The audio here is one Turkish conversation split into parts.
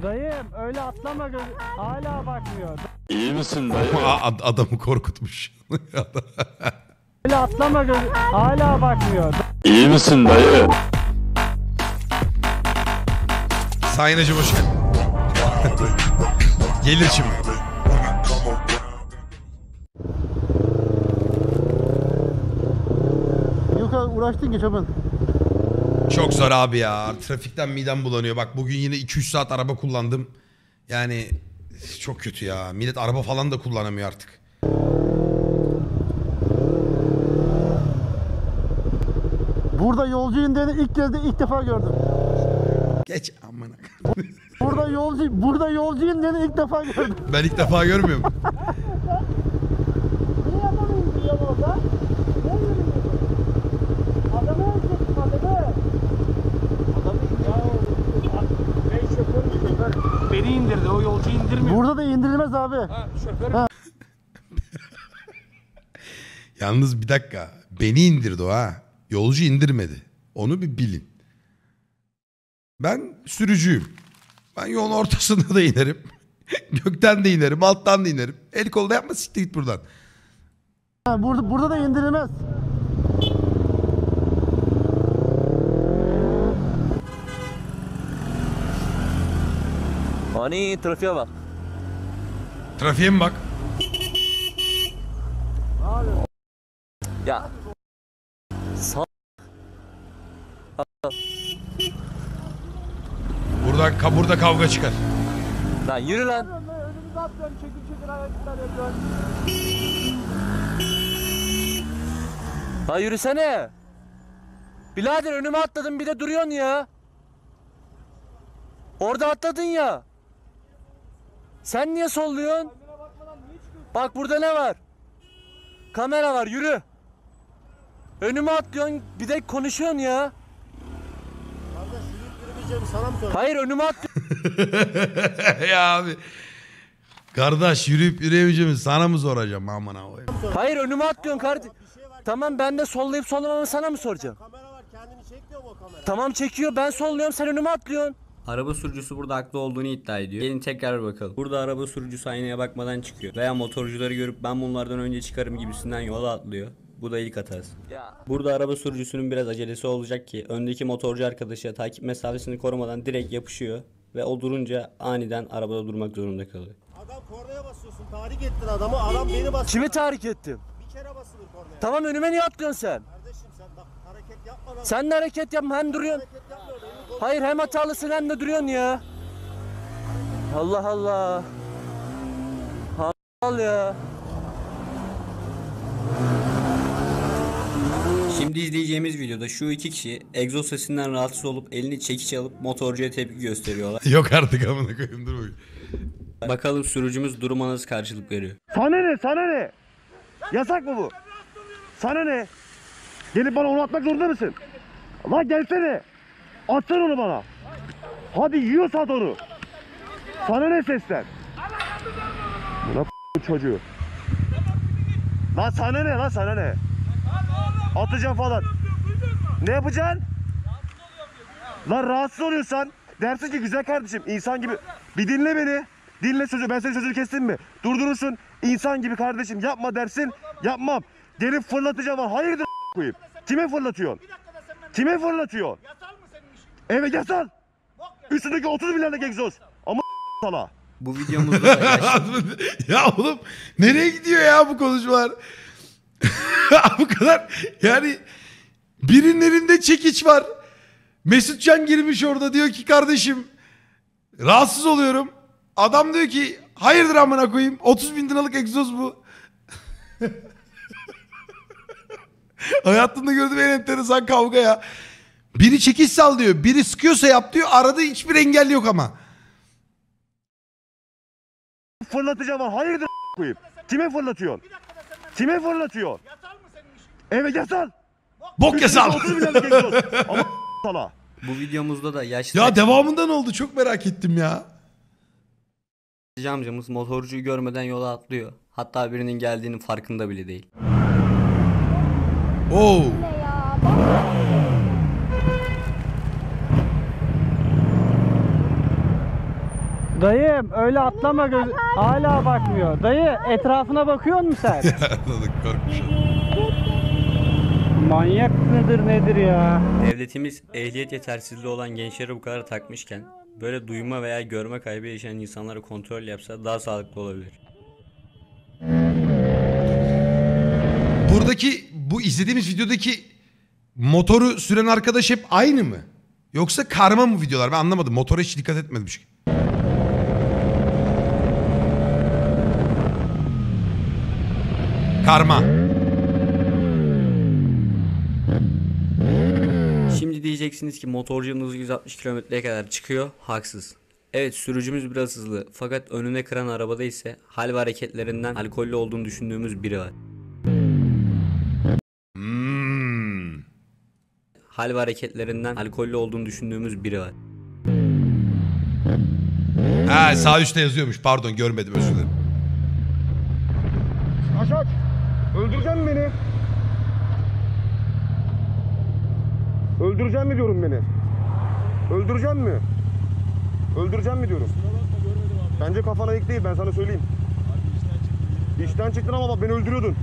Dayım öyle atlama hala bakmıyor. İyi misin dayı? Adamı korkutmuş. Öyle atlama hala bakmıyor. İyi misin dayı? Sayın Hacı hoş geldin. Gelir şimdi. Yok abi uğraştın ki çoban. Çok zor abi ya. Trafikten midem bulanıyor. Bak bugün yine 2-3 saat araba kullandım. Yani çok kötü ya. Millet araba falan da kullanamıyor artık. Burada yolcu indiğini ilk defa gördüm. Geç amına. Burada yolcu indiğini ilk defa gördüm. Ben ilk defa görmüyorum. Niye yapamayız diyor orada? Ne yürüyorsun? Adamı öldürdün adamı. Ben şoför. Beni indirdi, o yolcu indirmiyor. Burada da indirilmez abi. Ha, şoför. Yalnız bir dakika. Beni indirdi o ha. Yolcu indirmedi. Onu bir bilin. Ben sürücüyüm. Ben yolun ortasında da inerim. Gökten de inerim, alttan da inerim. El kolda yapma, siktir git buradan. Ha, burada da indirilmez. Ani trafiğe bak. Trafiğe mi bak? Ya. Burada kavga çıkar. Lan yürü lan. Önümüze atlıyorsun, çekil hareketler yapıyorsun. Ha yürüsene. Birader önüme atladın bir de duruyorsun ya. Orada atladın ya. Sen niye solluyorsun? Bak burada ne var? Kamera var, yürü. Önüme atlıyorsun bir de konuşuyorsun ya. Kardeş yürüyüp yürümeyeceğimi sana mı söyleyeyim? Hayır önüme atlıyorsun. Ya abi. Kardeş yürüyüp yürüyemeyeceğimi sana mı soracağım aman abi. Hayır önüme atlıyorsun kardeşim. Tamam ben de sollayıp sollamamı sana mı soracağım? Kamera var, kendini çekmiyor mu o kamera? Tamam çekiyor, ben solluyorum, sen önüme atlıyorsun. Araba sürücüsü burada haklı olduğunu iddia ediyor. Gelin tekrar bakalım. Burada araba sürücüsü aynaya bakmadan çıkıyor. Veya motorcuları görüp ben bunlardan önce çıkarım gibisinden yola atlıyor. Bu da ilk hatası. Burada araba sürücüsünün biraz acelesi olacak ki öndeki motorcu arkadaşı takip mesafesini korumadan direkt yapışıyor. Ve o durunca aniden arabada durmak zorunda kalıyor. Adam kornaya basıyorsun, tahrik ettin adamı, adam beni bastı. Kimi tahrik ettim? Bir kere basılır kornaya. Tamam önüme niye atlıyorsun sen? Kardeşim sen bak hareket yapma lan. Sen de hareket yapma, hem duruyorsun. Hareket yapma öyle. Hayır hem hatalısın hem de duruyorsun ya. Allah Allah. Al ya. Şimdi izleyeceğimiz videoda şu iki kişi egzoz sesinden rahatsız olup elini çekiç alıp motorcuya tepki gösteriyorlar. Yok artık amına koyayım dur bakayım. Bakalım sürücümüz duruma nasıl karşılık veriyor. Sana ne? Yasak mı bu? Sana ne? Gelip bana onu atmak zorunda mısın? Lan gelsene. Atsana onu bana. Hadi yiyorsa at onu. Sana ne sesten? Buna çocuğu. Lan sana ne? Atacağım falan. Ne yapacaksın? Lan rahatsız oluyorsan dersin ki güzel kardeşim insan gibi. Bir dinle beni. Dinle sözü. Ben senin sözünü kestim mi? Durdurursun. İnsan gibi kardeşim yapma dersin. Yapmam. Gelip fırlatacağım. Hayırdır koyayım. Kime fırlatıyorsun? Kime fırlatıyorsun? Evet yasal. Üstündeki 30 milyarlık egzoz. Ama sala. Bu videomuzda da yaşlı... Ya oğlum nereye gidiyor ya bu konuşmalar? Bu kadar yani birinin elinde çekiç var. Mesutcan girmiş orada diyor ki kardeşim rahatsız oluyorum. Adam diyor ki hayırdır amına koyayım 30.000 liralık egzoz bu. Hayatımda gördüğüm en enteresan kavga ya. Biri çekiç sal diyor. Biri sıkıyorsa yap diyor. Arada hiçbir engel yok ama. Fırlatacağım. Hayırdır koyayım. Kime fırlatıyorsun? Kime fırlatıyorsun? Evet yasal. Bok yasal. 30 milyarlık egzoz. Ama sala. Bu videomuzda da yaşlı Ya devamında ne oldu? Çok merak ettim ya. amcamız motorcuyu görmeden yola atlıyor. Hatta birinin geldiğinin farkında bile değil. Oo. Dayım öyle atlama hala bakmıyor. Dayı etrafına bakıyor musun sen? Anladık, korkmuş. Manyak mıdır nedir ya? Devletimiz ehliyet yetersizliği olan gençlere bu kadar takmışken böyle duyma veya görme kaybı yaşayan insanlara kontrol yapsa daha sağlıklı olabilir. Buradaki bu izlediğimiz videodaki motoru süren arkadaş hep aynı mı? Yoksa karma mı videolar? Ben anlamadım. Motora hiç dikkat etmedim çünkü. Karma. Şimdi diyeceksiniz ki motorcunun hızı 160 kilometreye kadar çıkıyor. Haksız. Evet, sürücümüz biraz hızlı fakat önüne kıran arabada ise hal ve hareketlerinden alkollü olduğunu düşündüğümüz biri var. Hal ve hareketlerinden alkollü olduğunu düşündüğümüz biri var. Ha, sağ üstte yazıyormuş. Pardon, görmedim, özür dilerim. Aşağı. Öldüreceksin beni. Öldüreceksin mi diyorum beni? Öldüreceksin mi? Öldüreceksin mi diyorum? Bence kafana yık değil, ben sana söyleyeyim. İşten çıktın ama bak beni öldürüyordun.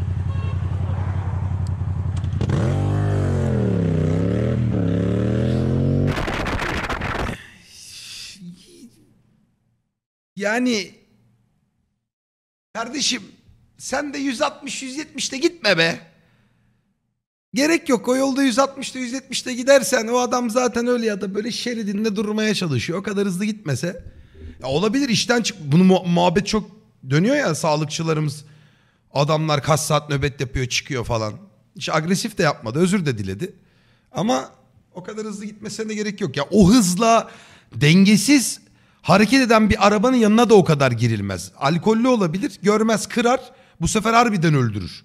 Yani kardeşim sen de 160-170'te gitme be. Gerek yok, o yolda 160'ta 170'te gidersen o adam zaten öyle ya da böyle şeridinde durmaya çalışıyor. O kadar hızlı gitmese. Ya olabilir, işten çık. Bunu muhabbet çok dönüyor ya, sağlıkçılarımız. Adamlar kaç saat nöbet yapıyor, çıkıyor falan. Hiç agresif de yapmadı, özür de diledi. Ama o kadar hızlı gitmesine de gerek yok. Ya o hızla dengesiz hareket eden bir arabanın yanına da o kadar girilmez. Alkollü olabilir, görmez, kırar. Bu sefer harbiden öldürür.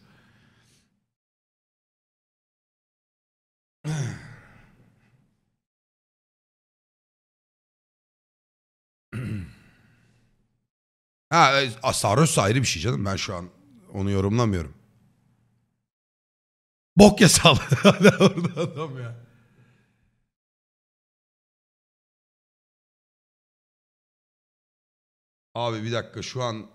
Ha, sarhoş ayrı bir şey canım. Ben şu an onu yorumlamıyorum. Bok yasalı. Orada adam ya. Abi bir dakika, şu an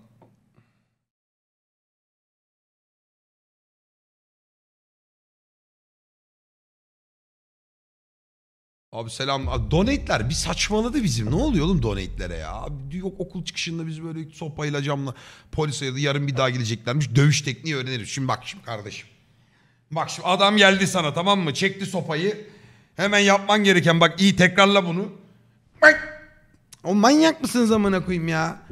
abi selam. Abi, donate'ler bir saçmaladı bizim. Ne oluyor oğlum donate'lere ya? Abi, yok okul çıkışında biz böyle sopayla camla polise ya da yarın bir daha geleceklermiş. Dövüş tekniği öğreniriz. Şimdi bak şimdi kardeşim. Bak şimdi adam geldi sana, tamam mı? Çekti sopayı. Hemen yapman gereken, bak iyi tekrarla bunu. Bak. O manyak mısınız amına koyayım ya?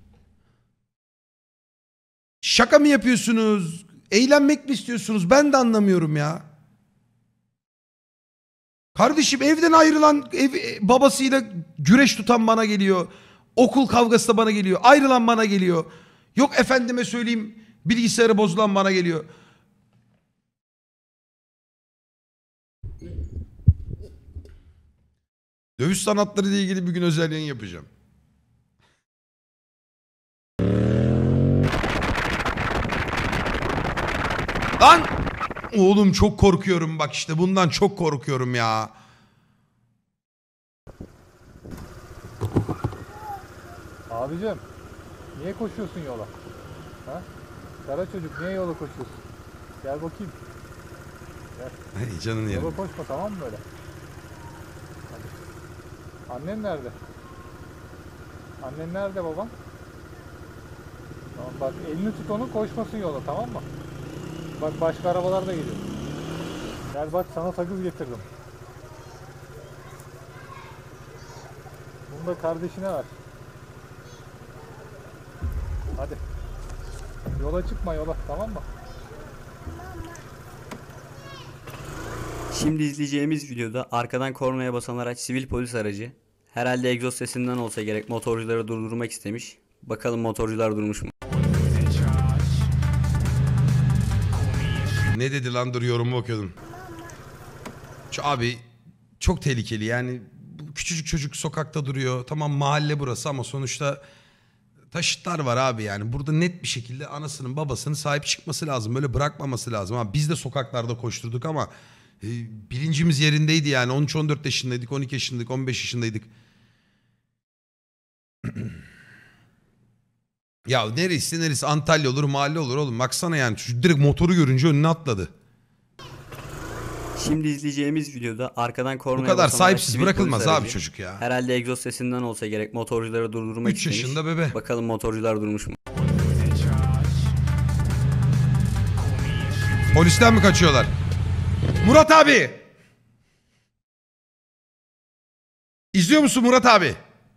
Şaka mı yapıyorsunuz? Eğlenmek mi istiyorsunuz? Ben de anlamıyorum ya. Kardeşim evden ayrılan, babasıyla güreş tutan bana geliyor. Okul kavgası da bana geliyor. Ayrılan bana geliyor. Yok efendime söyleyeyim bilgisayarı bozulan bana geliyor. Dövüş sanatları ile ilgili bir gün özel yayın yapacağım. Lan! Oğlum çok korkuyorum bak, işte bundan çok korkuyorum ya. Abicim, niye koşuyorsun yola? Ha? Kara çocuk, niye yola koşuyorsun? Gel bakayım. Hey canın yerim. Yola koşma, tamam mı böyle? Hadi. Annen nerede? Annen nerede babam? Tamam bak, elini tut onun, koşmasın yola, tamam mı? Bak başka arabalar da geliyor. Gel bak, sana sakız getirdim. Bunu da kardeşine ver. Hadi. Yola çıkma, yola, tamam mı? Şimdi izleyeceğimiz videoda arkadan kornaya basan araç sivil polis aracı. Herhalde egzoz sesinden olsa gerek motorcuları durdurmak istemiş. Bakalım motorcular durmuş mu? Ne dedi lan, dur yorumu okuyordum. Şu abi çok tehlikeli yani, bu küçücük çocuk sokakta duruyor. Tamam mahalle burası ama sonuçta taşıtlar var abi yani. Burada net bir şekilde anasının babasının sahip çıkması lazım. Böyle bırakmaması lazım. Ha, biz de sokaklarda koşturduk ama bilincimiz yerindeydi yani. 13-14 yaşındaydık, 12 yaşındaydık, 15 yaşındaydık. Ya neresi Antalya olur, mahalle olur oğlum. Baksana yani çocuk direkt motoru görünce önüne atladı. Şimdi izleyeceğimiz videoda arkadan kornaya Bu kadar basan sahipsiz sivil bırakılmaz polis abi aracı. çocuk ya. Herhalde egzoz sesinden olsa gerek motorcuları durdurmak 3 istemiş. yaşında bebe. Bakalım motorcular durmuş mu? Polisten mi kaçıyorlar? Murat abi! İzliyor musun Murat abi?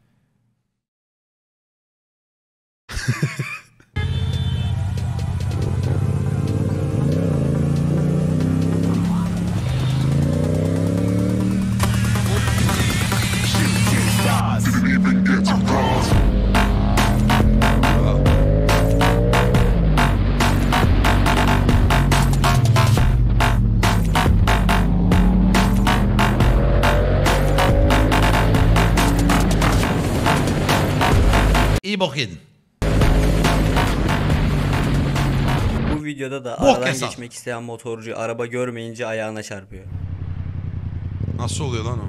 İyi bok yedin. Bu videoda da Bok aradan hesap. geçmek isteyen motorcu araba görmeyince ayağına çarpıyor. Nasıl oluyor lan o?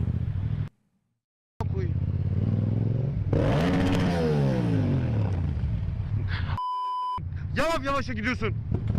Yavaş yavaşa gidiyorsun.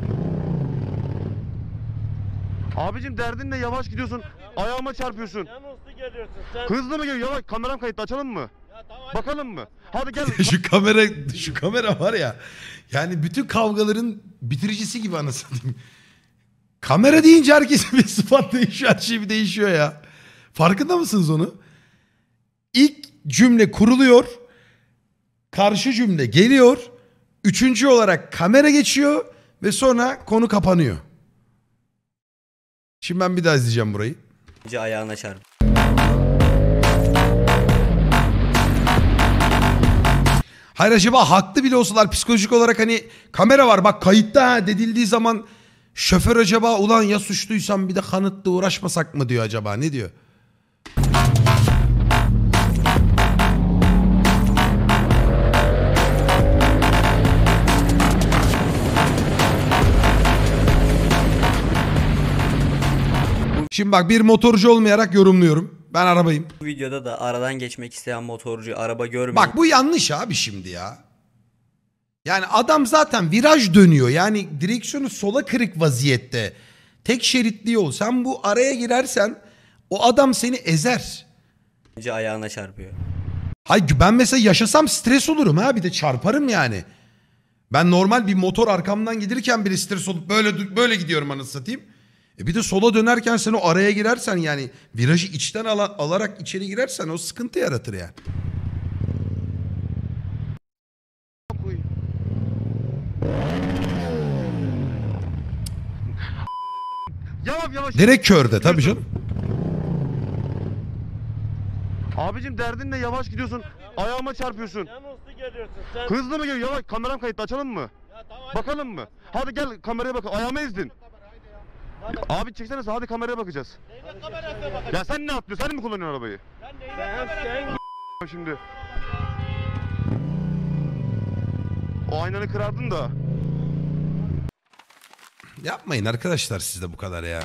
Abicim derdin ne, yavaş gidiyorsun. Ayağıma çarpıyorsun. Hızlı geliyorsun sen. Hızlı mı geliyor? Yavaş, kameram kayıtlı, açalım mı? Bakalım mı? Hadi gel. şu kamera var ya. Yani bütün kavgaların bitiricisi gibi anasını satayım. Kamera deyince herkesin bir sıfat değişiyor. Her şey bir değişiyor ya. Farkında mısınız onu? İlk cümle kuruluyor. Karşı cümle geliyor. Üçüncü olarak kamera geçiyor. Ve sonra konu kapanıyor. Şimdi ben bir daha izleyeceğim burayı. Ayağına çarpıyor. Hayır acaba haklı bile olsalar psikolojik olarak hani kamera var bak kayıtta ha dedildiği zaman şoför acaba ulan ya suçluysam bir de kanıtla uğraşmasak mı diyor acaba, ne diyor? Şimdi bak bir motorcu olmayarak yorumluyorum. Ben arabayım. Bu videoda da aradan geçmek isteyen motorcu araba görmeyince Bak bu yanlış abi şimdi ya. Yani adam zaten viraj dönüyor. Yani direksiyonu sola kırık vaziyette. Tek şeritli yol. Sen bu araya girersen o adam seni ezer. ayağına çarpıyor. Hayır ben mesela yaşasam stres olurum ha, bir de çarparım yani. Ben normal bir motor arkamdan gelirken bile stres olup böyle gidiyorum anasını satayım. Bir de sola dönerken sen o araya girersen yani virajı içten alarak içeri girersen o sıkıntı yaratır yani. Yavaş yavaş. Direkt körde tabii canım. Abicim derdin ne, yavaş gidiyorsun. Ayağıma çarpıyorsun. Hızlı geliyorsun sen. Hızlı mı geliyor? Yavaş, kameram kayıtlı, açalım mı? Bakalım mı? Hadi gel kameraya bak. Ayağıma ezdin. Abi çeksene, hadi kameraya bakacağız. Ya sen ne yapıyorsun? Sen mi kullanıyorsun arabayı? Sen Şimdi. O aynanı kırardın da. Yapmayın arkadaşlar siz de bu kadar ya.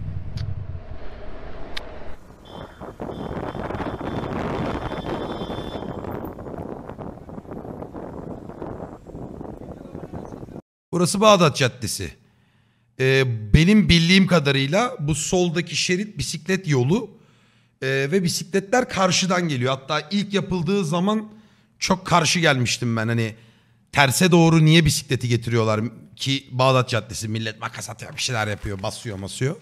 Burası Bağdat Caddesi. Benim bildiğim kadarıyla bu soldaki şerit bisiklet yolu ve bisikletler karşıdan geliyor. Hatta ilk yapıldığı zaman çok karşı gelmiştim ben. Hani terse doğru niye bisikleti getiriyorlar ki Bağdat Caddesi, millet makas atıyor bir şeyler yapıyor, basıyor masıyor.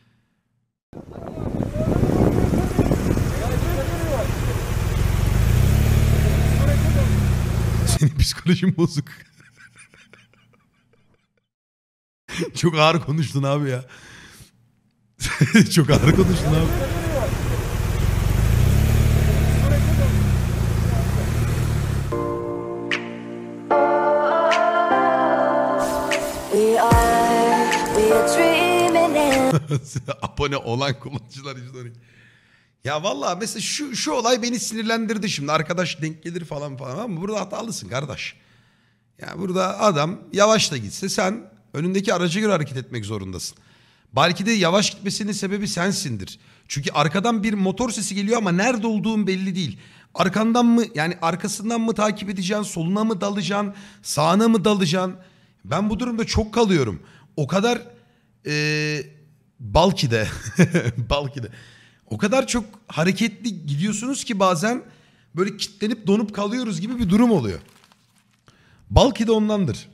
Senin psikolojin bozuk. Çok ağır konuştun abi ya. Çok ağır konuştun abi. Abone olan kullanıcılar izliyor. Ya vallahi mesela şu olay beni sinirlendirdi şimdi. Arkadaş denk gelir falan ama burada hatalısın kardeş. Ya burada adam yavaş da gitse sen önündeki araca göre hareket etmek zorundasın. Belki de yavaş gitmesinin sebebi sensindir. Çünkü arkadan bir motor sesi geliyor ama nerede olduğun belli değil. arkandan mı yani arkasından mı takip edeceksin, soluna mı dalacaksın, sağına mı dalacaksın? Ben bu durumda çok kalıyorum. O kadar Balki'de Balki'de o kadar çok hareketli gidiyorsunuz ki bazen böyle kilitlenip donup kalıyoruz gibi bir durum oluyor. Balki'de ondandır.